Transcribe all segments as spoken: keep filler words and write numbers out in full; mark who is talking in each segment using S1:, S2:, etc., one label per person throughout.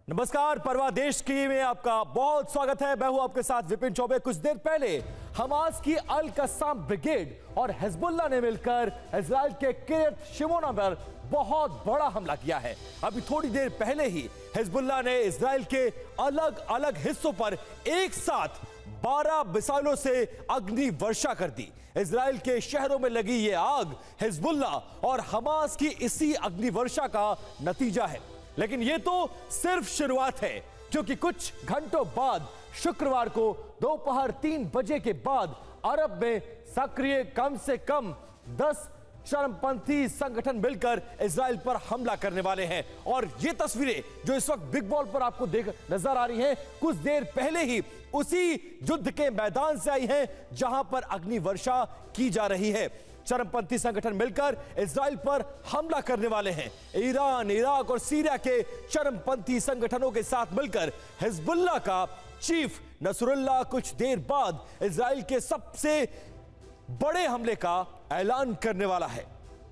S1: नमस्कार, परवाह देश की में आपका बहुत स्वागत है। मैं हूं आपके साथ विपिन चौबे। कुछ देर पहले हमास की अल कस्साम ब्रिगेड और हिजबुल्लाह ने मिलकर इजराइल के किर्यत शिमोना पर बहुत बड़ा हमला किया है। अभी थोड़ी देर पहले ही हिजबुल्लाह ने इजराइल के अलग अलग हिस्सों पर एक साथ बारह मिसाइलों से अग्नि वर्षा कर दी। इजराइल के शहरों में लगी ये आग हिजबुल्लाह और हमास की इसी अग्नि वर्षा का नतीजा है। लेकिन यह तो सिर्फ शुरुआत है, क्योंकि कुछ घंटों बाद शुक्रवार को दोपहर तीन बजे के बाद अरब में सक्रिय कम से कम दस चरमपंथी संगठन मिलकर इजराइल पर हमला करने वाले हैं। और ये तस्वीरें जो इस वक्त बिग बॉल पर आपको देख नजर आ रही हैं, कुछ देर पहले ही उसी युद्ध के मैदान से आई हैं जहां पर अग्नि वर्षा की जा रही है। चरमपंथी संगठन मिलकर इजराइल पर हमला करने वाले हैं। ईरान, इराक और सीरिया के चरमपंथी संगठनों के साथ मिलकर हिजबुल्लाह का चीफ नसरुल्लाह कुछ देर बाद इजराइल के सबसे बड़े हमले का ऐलान करने वाला है।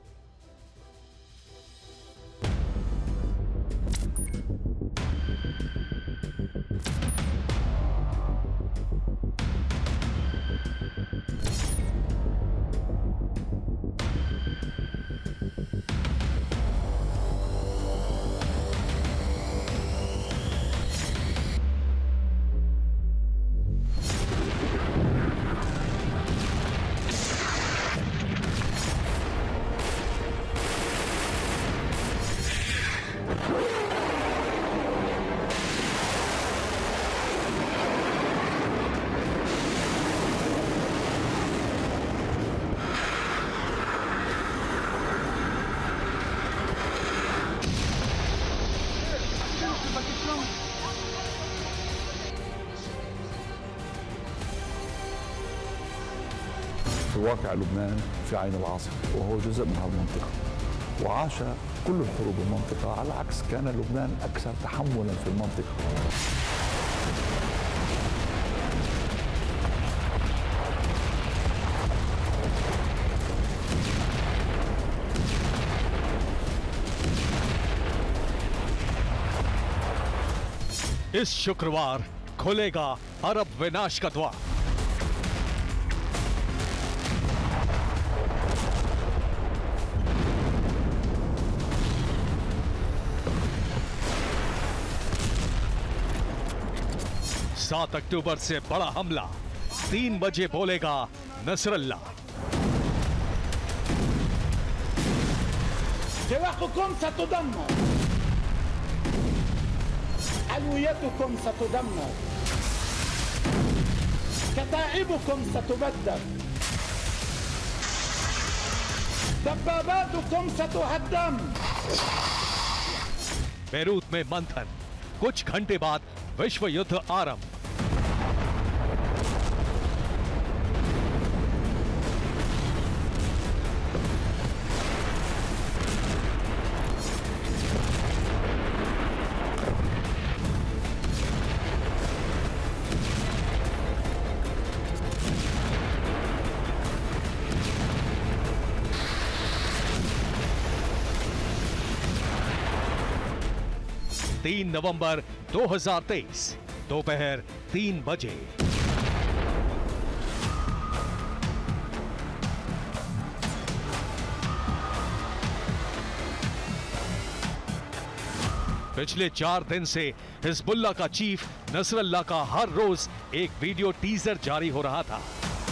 S2: واقع لبنان في عين العاصفة وهو جزء من هالمنطقة، وعاش كل الحروب المنطقة. على العكس كان لبنان أكثر تحملا في المنطقة.
S3: इस शुक्रवार खुलेगा अरब विनाश का द्वार। सात अक्टूबर से बड़ा हमला, तीन बजे बोलेगा नसरल्लाह।
S4: سواقكم ستدمر، علويتكم ستدمر، كتائبكم ستبدد، دباباتكم ستهدم।
S3: बेरूत में मंथन, कुछ घंटे बाद विश्व युद्ध आरंभ। तीन नवंबर दो हज़ार तेईस दोपहर तीन बजे। पिछले चार दिन से हिजबुल्लाह का चीफ नसरल्लाह का हर रोज एक वीडियो टीजर जारी हो रहा था।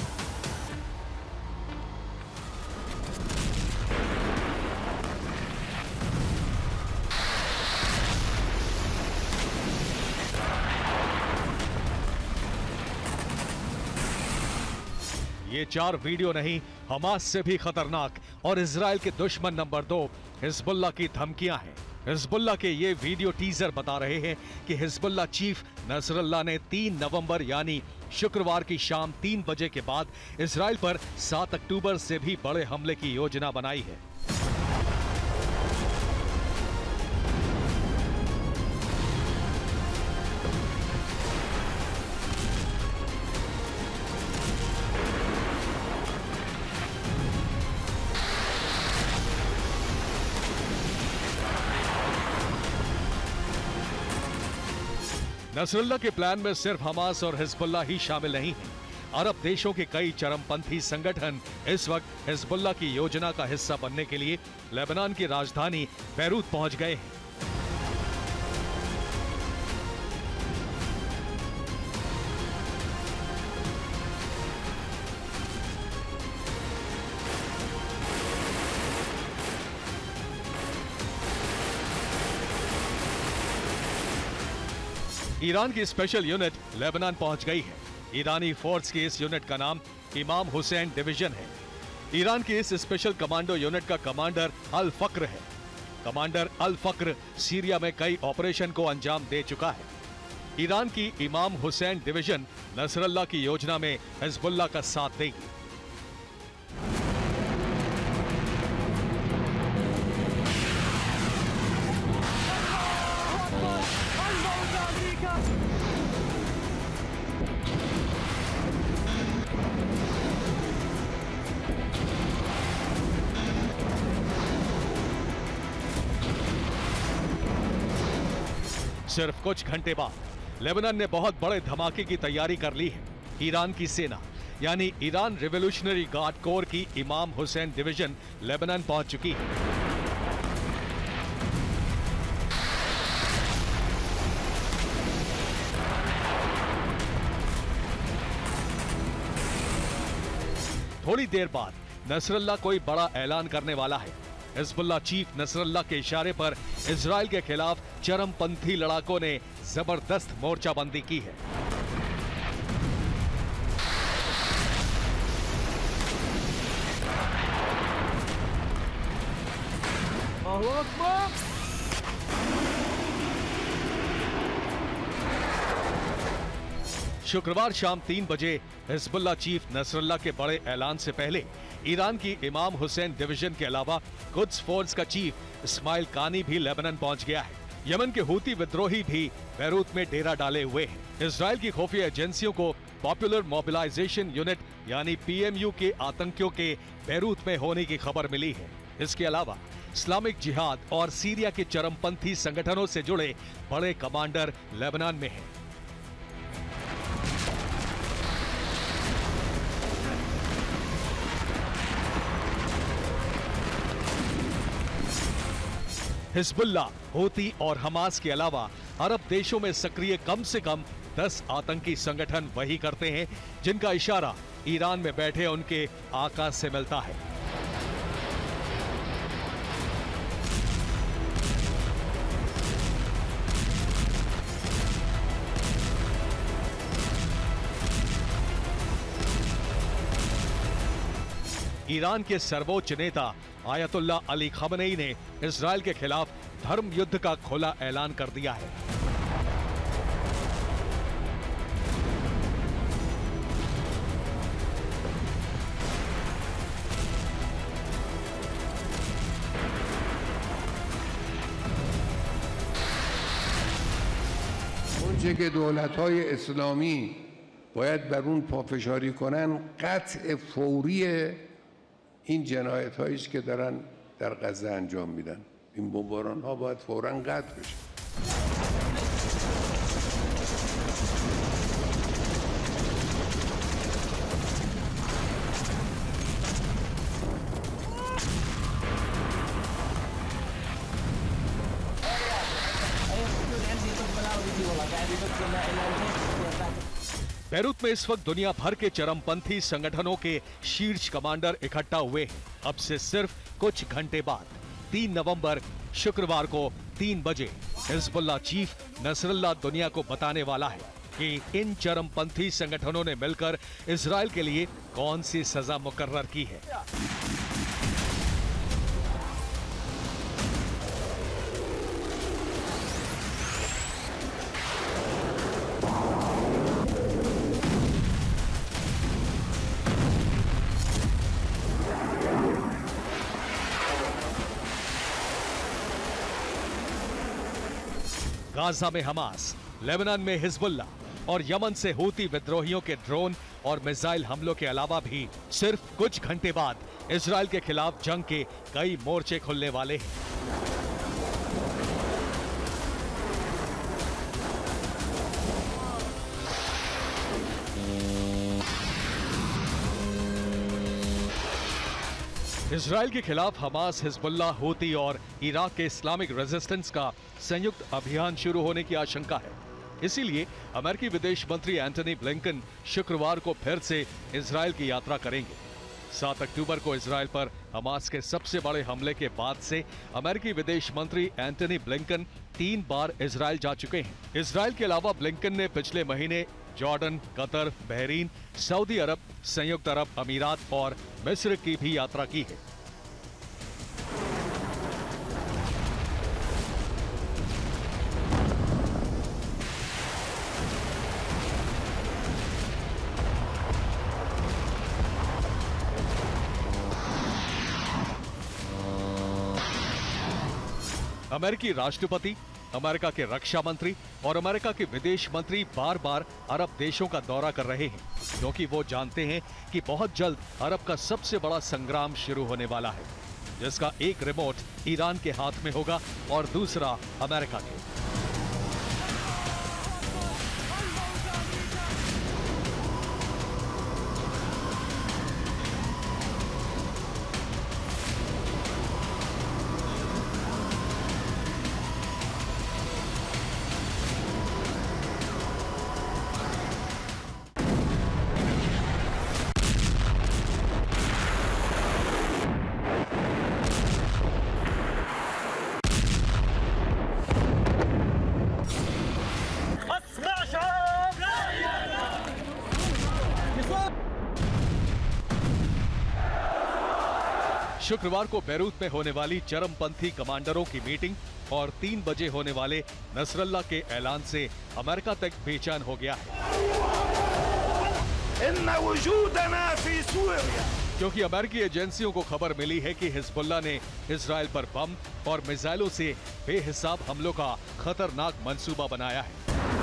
S3: ये चार वीडियो नहीं, हमास से भी खतरनाक और इजराइल के दुश्मन नंबर दो हिजबुल्लाह की धमकियां हैं। हिजबुल्लाह के ये वीडियो टीजर बता रहे हैं कि हिजबुल्लाह चीफ नसरल्लाह ने तीन नवंबर यानी शुक्रवार की शाम तीन बजे के बाद इजराइल पर सात अक्टूबर से भी बड़े हमले की योजना बनाई है। नसरुल्लाह के प्लान में सिर्फ हमास और हिजबुल्लाह ही शामिल नहीं है। अरब देशों के कई चरमपंथी संगठन इस वक्त हिजबुल्लाह की योजना का हिस्सा बनने के लिए लेबनान की राजधानी बैरूत पहुंच गए हैं। ईरान की स्पेशल यूनिट लेबनान पहुंच गई है। ईरानी फोर्स की इस यूनिट का नाम इमाम हुसैन डिवीजन है। ईरान की इस स्पेशल कमांडो यूनिट का कमांडर अल फक्र है। कमांडर अल फक्र सीरिया में कई ऑपरेशन को अंजाम दे चुका है। ईरान की इमाम हुसैन डिवीजन नसरुल्लाह की योजना में हिजबुल्लाह का साथ देगी। सिर्फ कुछ घंटे बाद लेबनान ने बहुत बड़े धमाके की तैयारी कर ली है। ईरान की सेना यानी ईरान रिवॉल्यूशनरी गार्ड कोर की इमाम हुसैन डिवीजन लेबनान पहुंच चुकी है। थोड़ी देर बाद नसरुल्लाह कोई बड़ा ऐलान करने वाला है। हिजबुल्लाह चीफ नसरुल्लाह के इशारे पर इजराइल के खिलाफ चरमपंथी लड़ाकों ने जबरदस्त मोर्चाबंदी की है। शुक्रवार शाम तीन बजे हिजबुल्लाह चीफ नसरुल्लाह के बड़े ऐलान से पहले ईरान की इमाम हुसैन डिवीजन के अलावा कुद्स फोर्स का चीफ इस्माइल कानी भी लेबनान पहुंच गया है। यमन के हूती विद्रोही भी बैरूत में डेरा डाले हुए हैं। इजराइल की खुफिया एजेंसियों को पॉपुलर मोबिलाइजेशन यूनिट यानी पीएमयू के आतंकियों के बैरूत में होने की खबर मिली है। इसके अलावा इस्लामिक जिहाद और सीरिया के चरमपंथी संगठनों से जुड़े बड़े कमांडर लेबनान में हैं। हिजबुल्लाह, हूती और हमास के अलावा अरब देशों में सक्रिय कम से कम दस आतंकी संगठन वही करते हैं जिनका इशारा ईरान में बैठे उनके आका से मिलता है। ईरान के सर्वोच्च नेता आयतुल्लाह अली खमेनी ने इजराइल के खिलाफ धर्म युद्ध का खुला ऐलान कर दिया है।
S5: اونچه که دولت‌های اسلامی باید بر اون پافشاری کنن قطع فوری این جنایت هایی است که دارن در غزه انجام میدن. این بمباران ها باید فوراً قطع بشه.
S3: बैरूत में इस वक्त दुनिया भर के चरमपंथी संगठनों के शीर्ष कमांडर इकट्ठा हुए हैं। अब से सिर्फ कुछ घंटे बाद तीन नवंबर शुक्रवार को तीन बजे हिजबुल्लाह चीफ नसरुल्लाह दुनिया को बताने वाला है कि इन चरमपंथी संगठनों ने मिलकर इजराइल के लिए कौन सी सजा मुकर्रर की है। गाजा में हमास, लेबनान में हिजबुल्लाह और यमन से हूती विद्रोहियों के ड्रोन और मिसाइल हमलों के अलावा भी सिर्फ कुछ घंटे बाद इजराइल के खिलाफ जंग के कई मोर्चे खुलने वाले हैं। इजराइल के खिलाफ हमास, हिजबुल्लाह, हूती और इराक के इस्लामिक रेजिस्टेंस का संयुक्त अभियान शुरू होने की आशंका है। इसीलिए अमेरिकी विदेश मंत्री एंटनी ब्लिंकन शुक्रवार को फिर से इजराइल की यात्रा करेंगे। सात अक्टूबर को इजराइल पर हमास के सबसे बड़े हमले के बाद से अमेरिकी विदेश मंत्री एंटनी ब्लिंकन तीन बार इजराइल जा चुके हैं। इजराइल के अलावा ब्लिंकन ने पिछले महीने Jordan, Qatar, Bahrain, Saudi Arab, संयुक्त अरब अमीरात और मिस्र की भी यात्रा की है। अमेरिकी राष्ट्रपति, अमेरिका के रक्षा मंत्री और अमेरिका के विदेश मंत्री बार बार अरब देशों का दौरा कर रहे हैं, क्योंकि वो जानते हैं कि बहुत जल्द अरब का सबसे बड़ा संग्राम शुरू होने वाला है, जिसका एक रिमोट ईरान के हाथ में होगा और दूसरा अमेरिका के। शुक्रवार को बैरूत में होने वाली चरमपंथी कमांडरों की मीटिंग और तीन बजे होने वाले नसरल्ला के ऐलान से अमेरिका तक बेचैन हो गया है, क्योंकि अमेरिकी एजेंसियों को खबर मिली है कि हिजबुल्लाह ने इजराइल पर बम और मिसाइलों से बेहिसाब हमलों का खतरनाक मंसूबा बनाया है।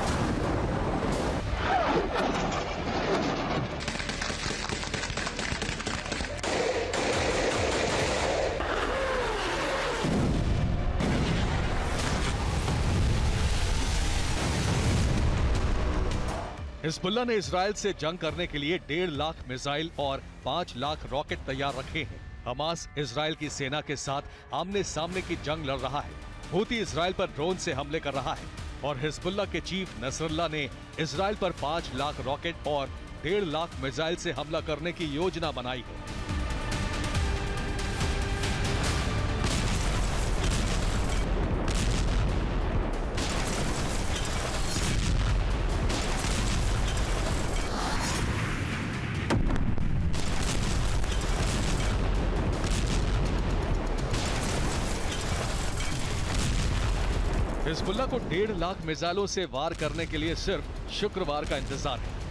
S3: हिजबुल्लाह ने इजराइल से जंग करने के लिए डेढ़ लाख मिसाइल और पांच लाख रॉकेट तैयार रखे हैं। हमास इजराइल की सेना के साथ आमने सामने की जंग लड़ रहा है। हूती इजराइल पर ड्रोन से हमले कर रहा है और हिजबुल्लाह के चीफ नसरल्लाह ने इजराइल पर पांच लाख रॉकेट और डेढ़ लाख मिसाइल से हमला करने की योजना बनाई है। हिजबुल्लाह को डेढ़ लाख मिसाइलों से वार करने के लिए सिर्फ शुक्रवार का इंतजार है।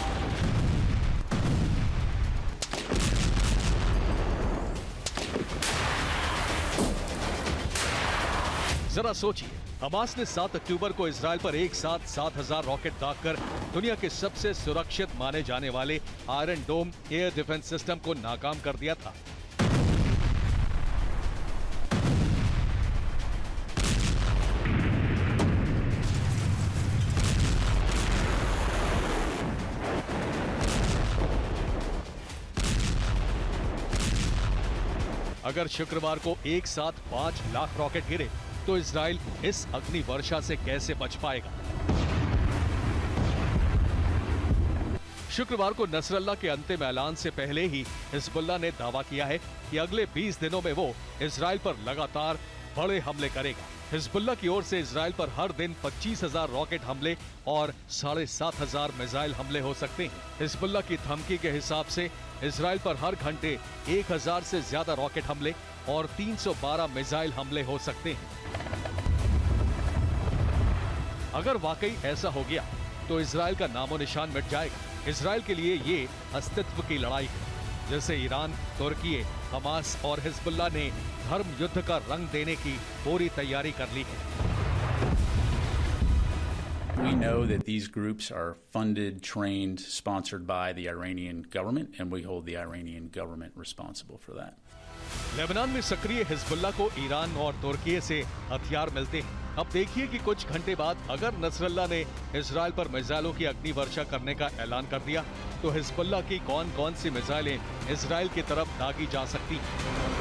S3: जरा सोचिए, हमास ने सात अक्टूबर को इजराइल पर एक साथ सात हजार रॉकेट दागकर दुनिया के सबसे सुरक्षित माने जाने वाले Iron Dome air defence system को नाकाम कर दिया था। अगर शुक्रवार को एक साथ पांच लाख रॉकेट गिरे तो इजराइल इस अग्नि वर्षा से कैसे बच पाएगा? शुक्रवार को नसरल्लाह के अंतिम ऐलान से पहले ही हिजबुल्लाह ने दावा किया है कि अगले बीस दिनों में वो इजराइल पर लगातार बड़े हमले करेगा। हिजबुल्लाह की ओर से इजराइल पर हर दिन पच्चीस हजार रॉकेट हमले और साढ़े सात हजार मिसाइल हमले हो सकते हैं। हिजबुल्लाह की धमकी के हिसाब से इजराइल पर हर घंटे एक हजार से ज्यादा रॉकेट हमले और तीन सौ बारह मिसाइल हमले हो सकते हैं। अगर वाकई ऐसा हो गया तो इजराइल का नामो निशान मिट जाएगा। इजराइल के लिए ये अस्तित्व की लड़ाई है, जैसे ईरान, तुर्की, हमास और हिजबुल्लाह ने धर्म युद्ध का रंग देने की पूरी तैयारी कर ली है।
S6: We know that these groups are funded, trained, sponsored by the Iranian government, and we hold the Iranian government responsible for that.
S3: Lebanon में सक्रिय हिजबुल्लाह को ईरान और तुर्की से हथियार मिलते हैं। अब देखिए कि कुछ घंटे बाद अगर नसरल्लाह ने इजराइल पर मिसाइलों की अग्नि वर्षा करने का ऐलान कर दिया तो हिजबुल्लाह की कौन कौन सी मिसाइलें इजराइल की तरफ दागी जा सकती हैं।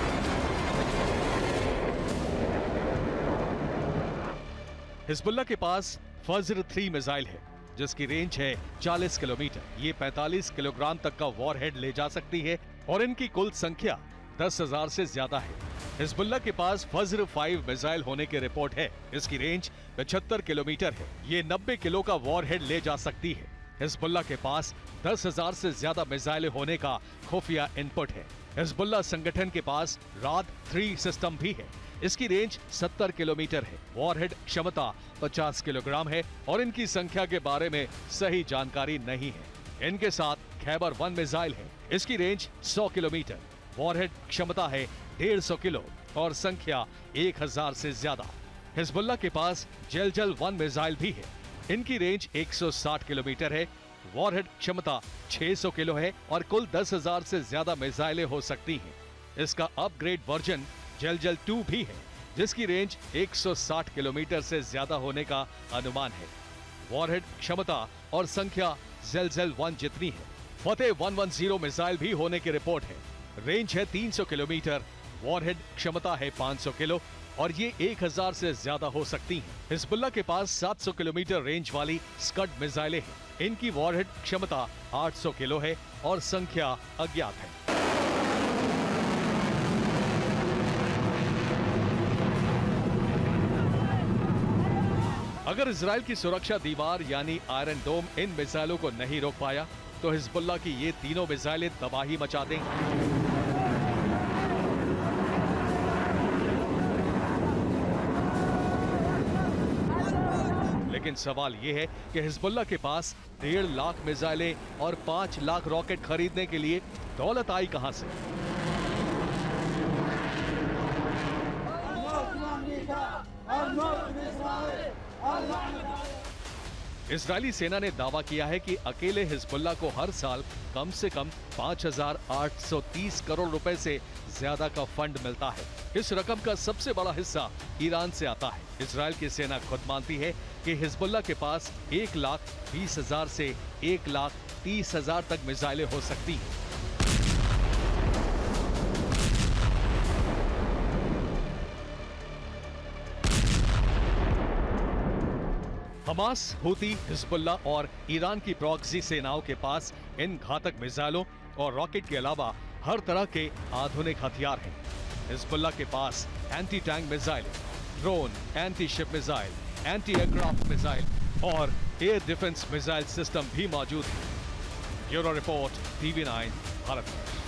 S3: हिजबुल्लाह के पास फज्र थ्री मिसाइल है जिसकी रेंज है चालीस किलोमीटर। ये पैंतालीस किलोग्राम तक का वॉरहेड ले जा सकती है और इनकी कुल संख्या दस हजार से ज्यादा है। हिजबुल्लाह के पास फज्र फाइव मिसाइल होने की रिपोर्ट है। इसकी रेंज पचहत्तर किलोमीटर है। ये नब्बे किलो का वॉरहेड ले जा सकती है। हिजबुल्लाह के पास दस हजार से ज्यादा मिसाइलें होने का खुफिया इनपुट है। हिजबुल्लाह संगठन के पास राद थ्री सिस्टम भी है। इसकी रेंज सत्तर किलोमीटर है। वॉरहेड क्षमता पचास किलोग्राम है और इनकी संख्या के बारे में सही जानकारी नहीं है। इनके साथ खैबर वन मिसाइल है। इसकी रेंज सौ किलोमीटर, वॉरहेड क्षमता है डेढ़ सौ किलो और संख्या एक हजार से ज्यादा। हिजबुल्लाह के पास जलजल वन मिसाइल भी है। इनकी रेंज एक सौ साठ किलोमीटर है, वॉरहेड क्षमता छह सौ किलो है और कुल दस हजार से ज्यादा मिसाइलें हो सकती हैं। इसका अपग्रेड वर्जन जलजल टू भी है जिसकी रेंज एक सौ साठ किलोमीटर से ज्यादा होने का अनुमान है। वॉरहेड क्षमता और संख्या जलजल वन जितनी है। फतेह एक सौ दस मिसाइल भी होने की रिपोर्ट है। रेंज है तीन सौ किलोमीटर, वॉरहेड क्षमता है पाँच सौ किलो और ये एक हजार से ज्यादा हो सकती हैं। हिजबुल्लाह के पास सात सौ किलोमीटर रेंज वाली स्कड मिसाइलें हैं। इनकी वॉरहेड क्षमता आठ सौ किलो है और संख्या अज्ञात है। अगर इजराइल की सुरक्षा दीवार यानी आयरन डोम इन मिसाइलों को नहीं रोक पाया तो हिजबुल्लाह की ये तीनों मिसाइलें तबाही मचा देंगी। लेकिन सवाल ये है कि हिजबुल्लाह के पास डेढ़ लाख मिसाइलें और पांच लाख रॉकेट खरीदने के लिए दौलत आई कहां से? इजरायली सेना ने दावा किया है कि अकेले हिजबुल्लाह को हर साल कम से कम पाँच हजार आठ सौ तीस करोड़ रुपए से ज्यादा का फंड मिलता है। इस रकम का सबसे बड़ा हिस्सा ईरान से आता है। इजराइल की सेना खुद मानती है कि हिजबुल्लाह के पास एक लाख बीस हजार से एक लाख तीस हजार तक मिसाइलें हो सकती हैं। हमास, हूती, हिजबुल्लाह और ईरान की प्रॉक्सी सेनाओं के पास इन घातक मिसाइलों और रॉकेट के अलावा हर तरह के आधुनिक हथियार हैं। हिजबुल्लाह के पास anti tank missile, drone, anti ship missile, anti aircraft missile और एयर डिफेंस मिसाइल सिस्टम भी मौजूद है। Bureau report, TV nine, Bharat.